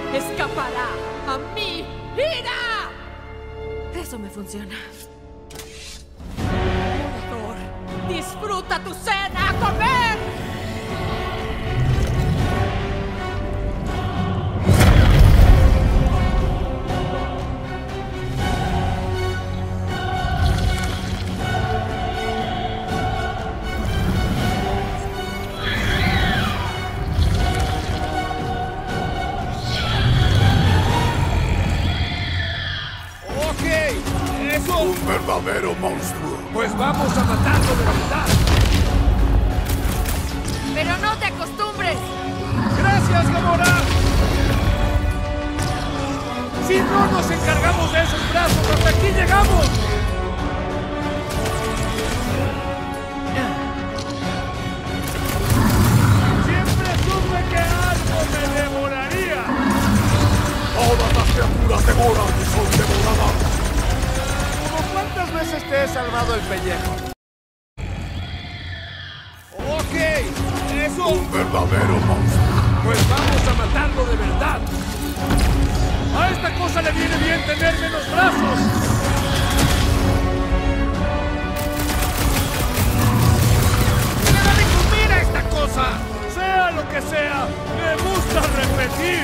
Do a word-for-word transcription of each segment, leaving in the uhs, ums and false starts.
escapará a mi ira. Eso me funciona. Morador, disfruta tu cena a comer. Un verdadero monstruo. Pues vamos a matarlo de verdad. Pero no te acostumbres. ¡Gracias, Gamora! Si no nos encargamos de esos brazos, hasta aquí llegamos. Siempre supe que algo me devoraría. Todas las criaturas devoran y son devoradas. ¿Cuántas veces te he salvado el pellejo? Ok, eso... Un verdadero monstruo. Pues vamos a matarlo de verdad. A esta cosa le viene bien tener menos brazos. ¡Me da de comer a esta cosa! Sea lo que sea, me gusta repetir.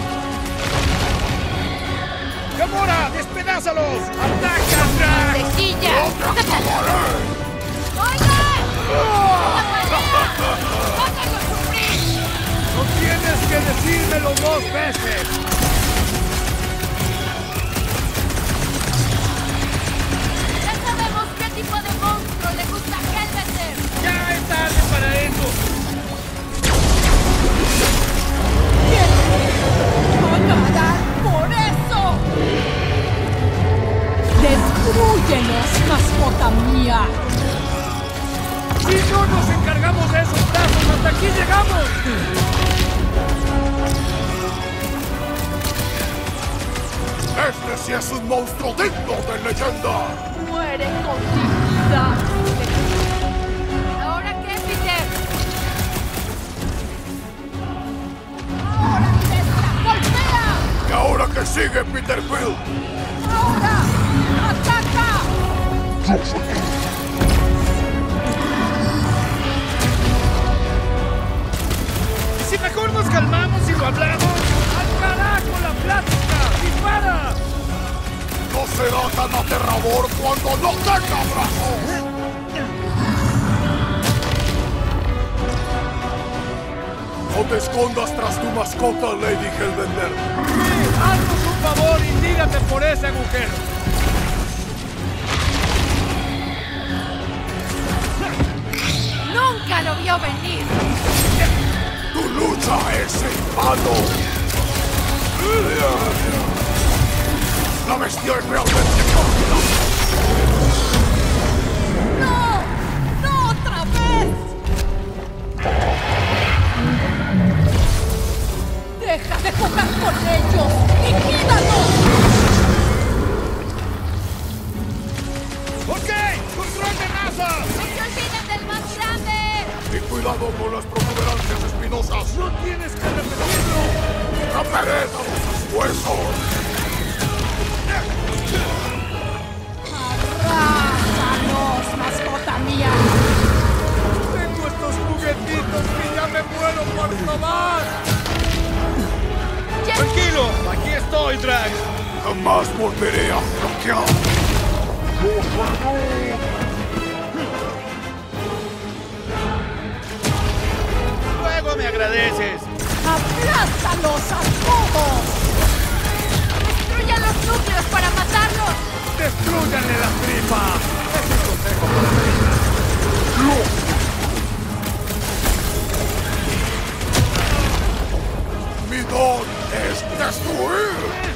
¡Gamora, despedázalos! ¡Ataca! ¡Cejilla! ¡No te acabaré! ¡Oigan! ¡Déjalo sufrir! ¡No tienes que decírmelo dos veces! Ya sabemos qué tipo de monstruo le gusta a Hellbender. ¡Ya es tarde para eso! ¡Pagarán por eso! ¡Destrúyelos, mascota mía! ¡Si no nos encargamos de esos brazos, hasta aquí llegamos! Este sí es un monstruo digno de leyenda. ¡Muere con dignidad! ¿Ahora qué, Peter? ¡Ahora, Tesla! ¡Golpea! ¿Y ahora qué sigue, Peter Quill? ¡Ahora! ¡Ataca! Si mejor nos calmamos y lo hablamos, ¡al carajo la plática! ¡Dispara! No será tan aterrador cuando no tenga brazos. No te escondas tras tu mascota, Lady Hellbender. Sí, haznos un favor y tírate por ese agujero. ¡Nunca lo vio venir! Tu lucha es en vano. La bestia es realmente cómoda. ¡No! ¡No otra vez! ¡Deja de jugar con ellos! ¡Liquídalos! ¡Ok! ¡Control de masa! ¡No se olviden del más grande! Y cuidado con las protuberancias espinosas. ¡No tienes que repetirlo! ¡Romperé todos sus huesos! ¡Arrásalos, mascota mía! Tengo estos juguetitos que ya me muero por probar. Ya- Tranquilo, aquí estoy, Drax. Jamás volveré a flaquear. Luego me agradeces. ¡Aplástalos a todos! ¡Destruyan los núcleos para matarlos! ¡Destrúyanle la tripa! Es un consejo para la vida. Mi don es destruir.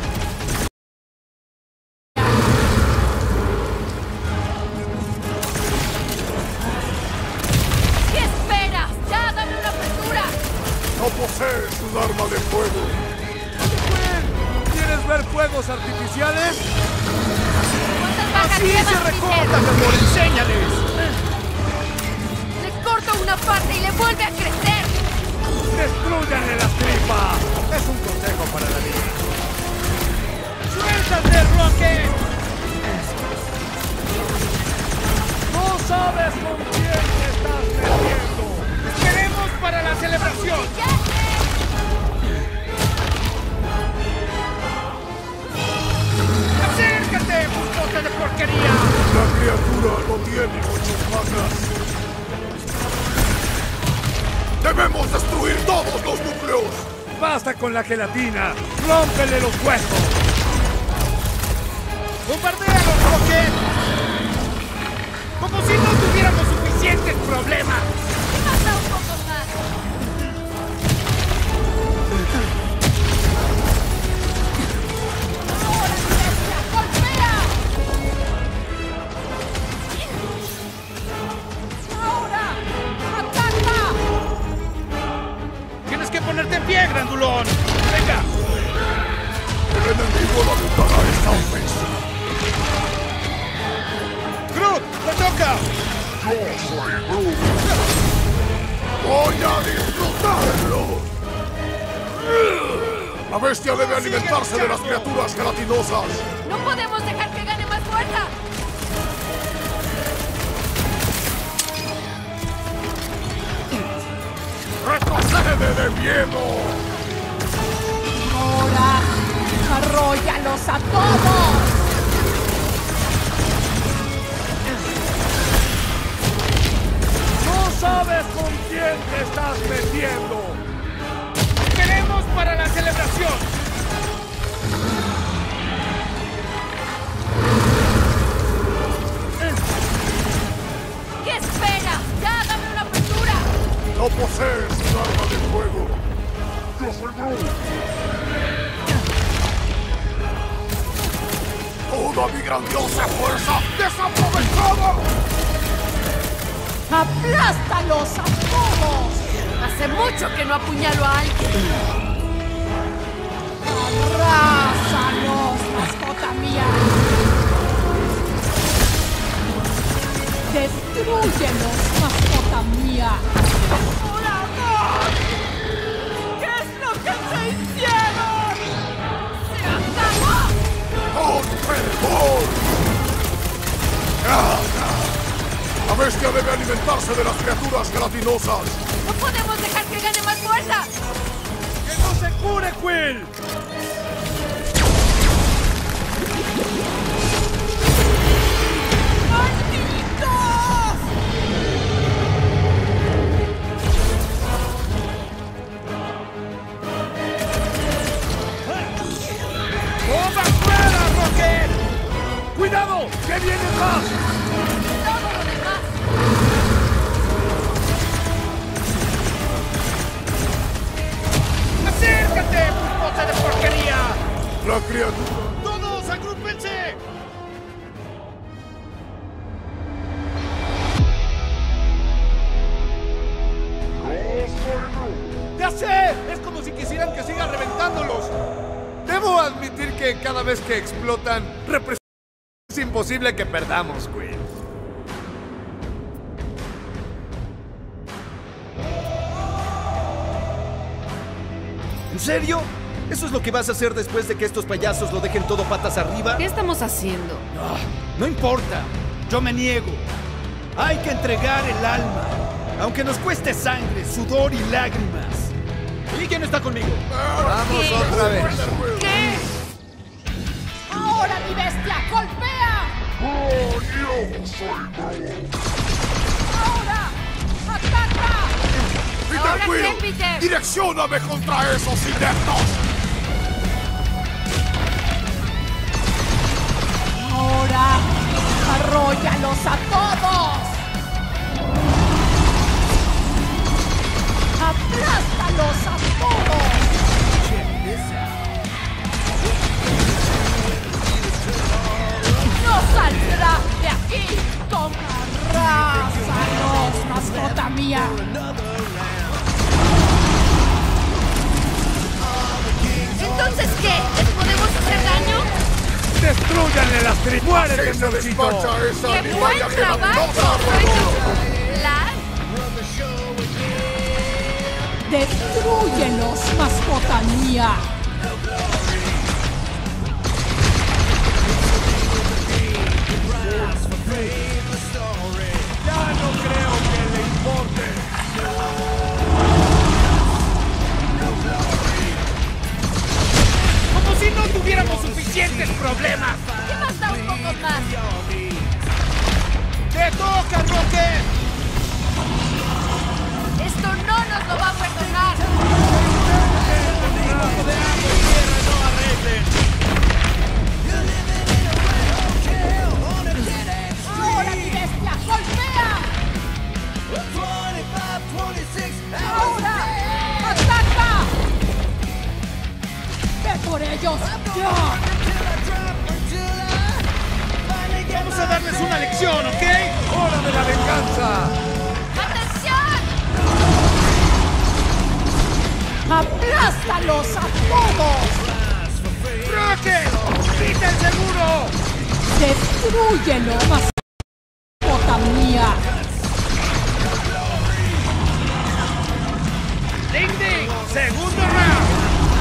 ¿Qué esperas? ¡Ya, dame una apertura! No posees un arma de fuego. ¿Quieres ver fuegos artificiales? ¿Cuántas bajas ¡Así llevas, se Peter? recorta, amor! ¡Enséñales! Le corto una parte y le vuelve a crecer. ¡Destrúyanle la tripa! Es un consejo para la vida. basta con la gelatina! ¡Rómpele los huesos! ¡Bombardéalos, Rocket! ¡Como si no tuviéramos suficientes problemas! ¿Qué pasa un poco más? ¡Ahora, bestia! ¡Golpea! ¡Ahora! ¡Ataca! ¡Tienes que ponerte en pie, grandulón! ¡Venga! El enemigo lamentará esta ofensa. ¡Groot! ¡Te toca! Yo soy Groot. Voy a disfrutarlo. La bestia debe alimentarse de las criaturas gelatinosas. ¡No podemos dejar que gane más fuerza! ¡Retrocede de miedo! ¡Ahora! ¡Arróyalos a todos! ¡No sabes con quién te estás metiendo! ¡Queremos para la celebración! ¿Qué esperas? ¡Ya, dame una apertura! No posees un arma de fuego. Yo soy Groot. Toda mi grandiosa fuerza desaprovechada. ¡Aplástalos a todos! Hace mucho que no apuñalo a alguien. ¡Arrásalos, mascota mía! ¡Destrúyelos, mascota mía! ¡Volador! ¿Qué es lo que se hicieron? ¡Se acabó! ¡Con fervor! ¡Ah! La bestia debe alimentarse de las criaturas gelatinosas. ¡No podemos dejar que gane más fuerza! ¡Que no se cure, Quill! ¡Malditos! ¡Bomba fuera, Rocket! ¡Cuidado! ¡Que viene más! Todo lo demás. ¡Acércate, pulposa de porquería! La criatura. ¡Todos, agrúpense! ¡Ya sé! Es como si quisieran que siga reventándolos. Debo admitir que cada vez que explotan, representa... Es imposible que perdamos, Quill. ¿En serio? ¿Eso es lo que vas a hacer después de que estos payasos lo dejen todo patas arriba? ¿Qué estamos haciendo? Ah, no importa. Yo me niego. Hay que entregar el alma. Aunque nos cueste sangre, sudor y lágrimas. ¿Y quién está conmigo? Vamos ¿Qué? otra vez. ¿Qué? ¡Ahora, mi bestia! ¡Golpea! ¡Oh, yo soy Groot! ¡Ahora! ¡Ataca! ¡Peter ¿Ahora Quill! qué, Peter? ¡Direccióname contra esos ineptos! ¡Ahora! ¡Arróyalos a todos! ¡Aplástalos a todos! ¡No saldrá de aquí! ¡Toma! ¡Arrásalos, mascota mía! ¿Entonces qué? ¿Les podemos hacer daño? ¡Destrúyanle las tri... ¡Muérete, ¡Se Moncito! despacha esa ¡Qué buen animalla trabajo! gelatinosa! ¿Las? ¡Destrúyelos, mascota mía! Ya no creo que le importe. Como si no tuviéramos suficientes problemas. ¿Qué más da un poco más? ¡Te toca, Rocket! ¡Esto no nos lo va a perdonar! por ellos! ¡Ya! Vamos a darles una lección, ¿ok? ¡Hora de la venganza! ¡Atención! ¡Aplástalos a todos! ¡Rocket! ¡Quita el seguro! ¡Destrúyelo, mascota mía! ¡Ding, ding! ¡Segundo round!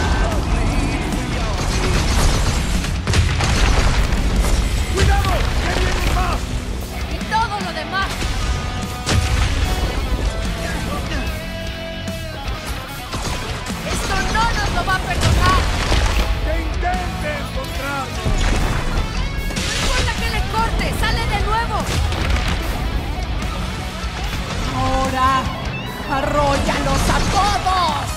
¡Cuidado! ¡Que vienen más! ¡Y todo lo demás! ¡Esto no nos lo va a perdonar! ¡Que intente encontrarnos! ¡No importa que le corte! ¡Sale de nuevo! ¡Ahora! ¡Arróyalos a todos!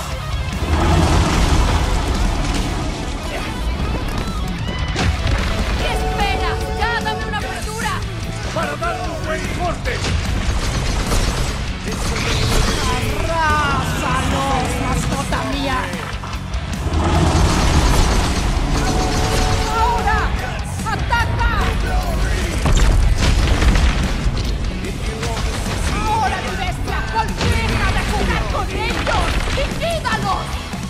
¿Qué espera? ¡Ya, dame una apertura! ¡Para darle un buen corte! ¡Arrásalos, mascota mía! ¡Ahora! ¡Ataca! ¡Ahora, mi bestia! ¡Deja de jugar con ellos! ¡Liquídalos!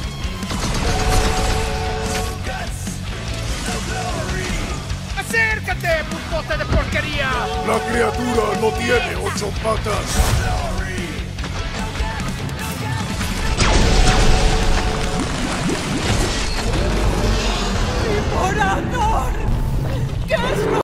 ¡Acércate, putote de porquería! La criatura no tiene ocho patas. ¡Devorador! ¿Qué es lo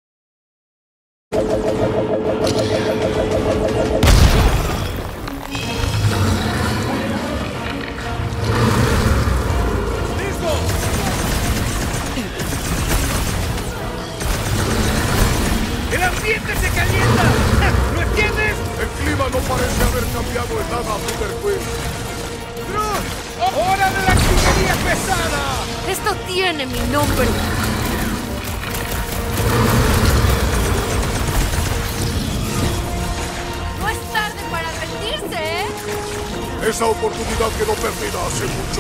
¡El ambiente se calienta! ¿Lo entiendes? El clima no parece haber cambiado en nada, Peter Quill. ¡Groot! ¡Hora de la artillería pesada! Esto tiene mi nombre. No es tarde para rendirse, ¿eh? Esa oportunidad quedó perdida hace mucho.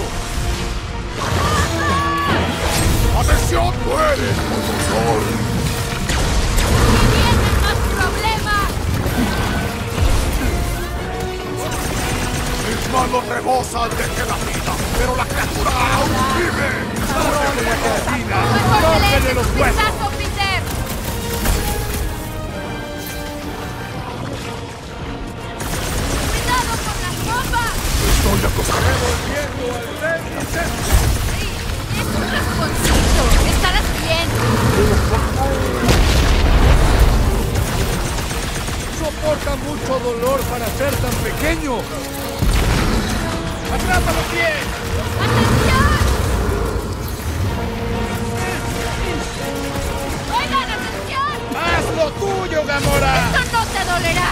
¡Atención! ¡Muere, profesor! ¡Tienen más problemas! Mis manos rebosan de que la vida, pero la criatura aún vive. ¡Córtele los huesos! Peter! ¡Cuidado con las bombas! Estoy acostumbrado. Sí, es un rasponcito. Estarás bien. Soporta mucho dolor para ser tan pequeño. ¡Atrápalo bien! ¡Atención! ¡Oigan, atención! ¡Haz lo tuyo, Gamora! ¡Esto no te dolerá!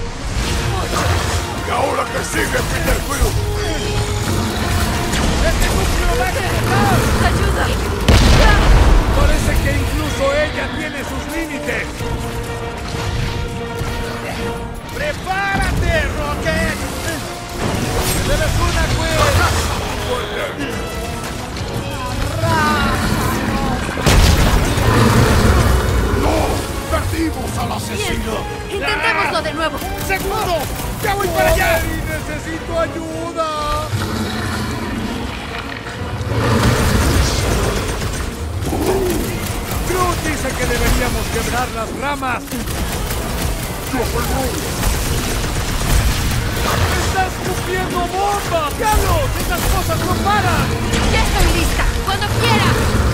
¿Y ahora que sigue, Peter Quill? ¡Este núcleo va a explotar! ¡Ayuda! Parece que incluso ella tiene sus límites. ¡Prepárate, Rocket! ¡Debes una, Quill! ¡No! ¡Perdimos al Bien, asesino! intentémoslo de nuevo. ¡Seguro! ¡Ya voy para allá! ¡Ay, necesito ayuda! Groot dice que deberíamos quebrar las ramas. ¡Yo soy Groot! ¡Estás escupiendo bomba! ¡Carlos! ¡Esas cosas no paran! Ya estoy lista. Cuando quiera.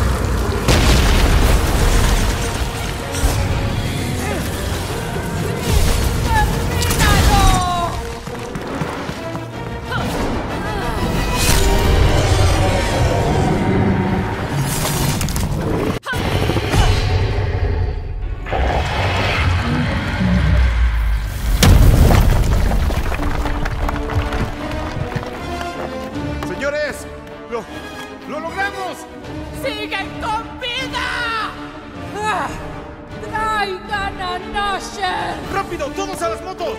¡Termínalo! Señores, lo, lo logramos. ¡Siguen con vida! ¡Ah! ¡Traigan a Nasher! ¡Rápido, todos a las motos!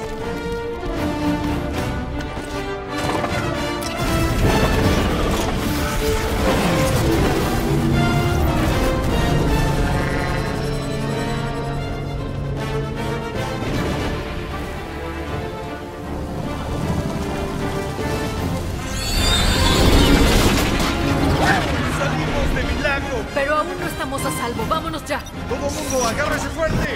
estamos a salvo. Vámonos ya. ¡Todo mundo, agárrese fuerte!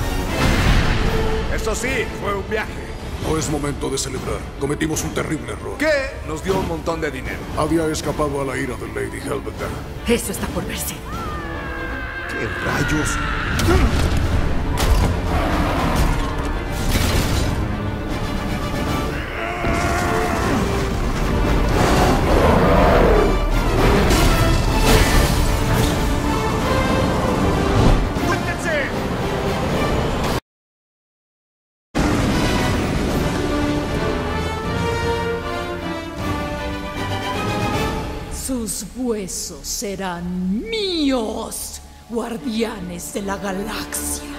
Eso sí, fue un viaje. No es momento de celebrar. Cometimos un terrible error. Que nos dio un montón de dinero. Había escapado a la ira de Lady Helveter. Eso está por verse. ¿Qué rayos? Sus huesos serán míos, guardianes de la galaxia.